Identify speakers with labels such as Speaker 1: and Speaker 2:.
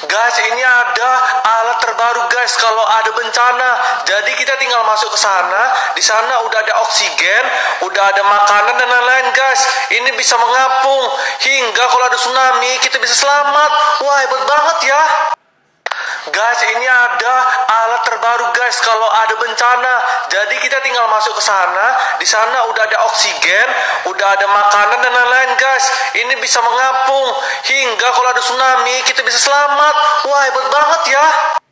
Speaker 1: Guys, ini ada alat terbaru guys kalau ada bencana. Jadi kita tinggal masuk ke sana. Di sana udah ada oksigen, udah ada makanan dan lain-lain guys. Ini bisa mengapung hingga kalau ada tsunami kita bisa selamat. Wah, hebat banget ya. Guys, ini ada alat terbaru guys kalau ada bencana. Jadi kita tinggal masuk ke sana. Di sana udah ada oksigen, udah ada makanan dan lain-lain guys. Ini bisa mengapung hingga kalau ada tsunami kita bisa selamat. Wah, hebat banget ya.